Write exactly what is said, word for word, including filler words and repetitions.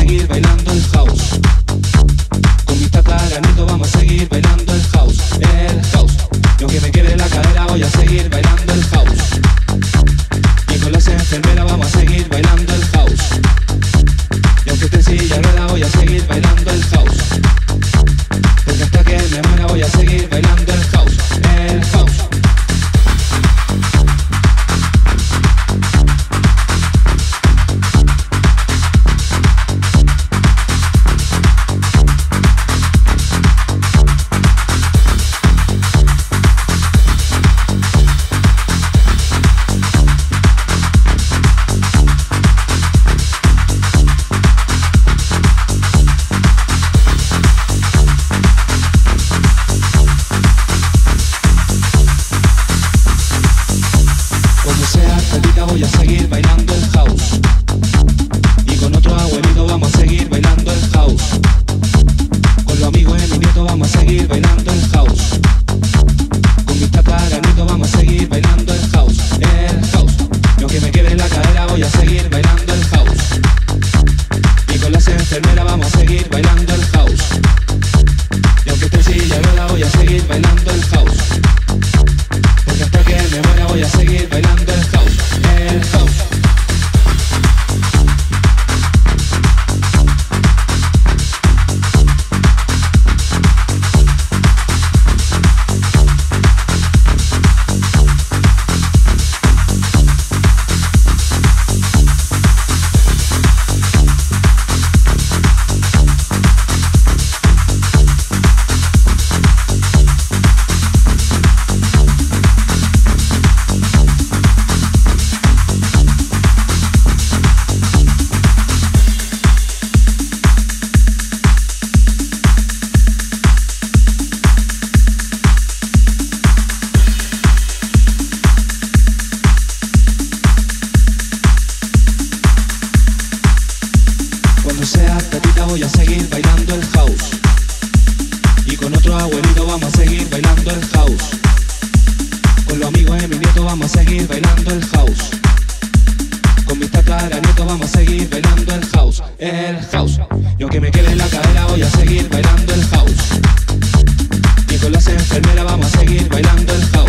seguir bailando el house. Con mi tataranito vamos a seguir bailando el house, el house. Y aunque me quede la cadera voy a seguir bailando el house. Y con las enfermeras vamos a seguir bailando el house. Y aunque esté en silla de ruedas voy a seguir bailando el house. Porque hasta que me muera voy a seguir bailando el house, el house. Voy a seguir bailando el house. Y con otro abuelito vamos a seguir bailando el house. Con los amigos de mi nieto vamos a seguir bailando el house. Con mis tataranitos vamos a seguir bailando el house, el house. Y aunque me quede la cadera voy a seguir bailando el house. Y con las enfermeras vamos a seguir bailando el house. Y aunque esté en silla de ruedas voy a seguir bailando el house. Porque hasta que me muera voy a seguir bailando el house, el house. Cuando sea tatita voy a seguir bailando el house. Y con otro abuelito vamos a seguir bailando el house. Con los amigos de mi nieto vamos a seguir bailando el house. Con mis tataranietos vamos a seguir bailando el house, el house. Y aunque me quede en la cadera voy a seguir bailando el house. Y con las enfermeras vamos a seguir bailando el house.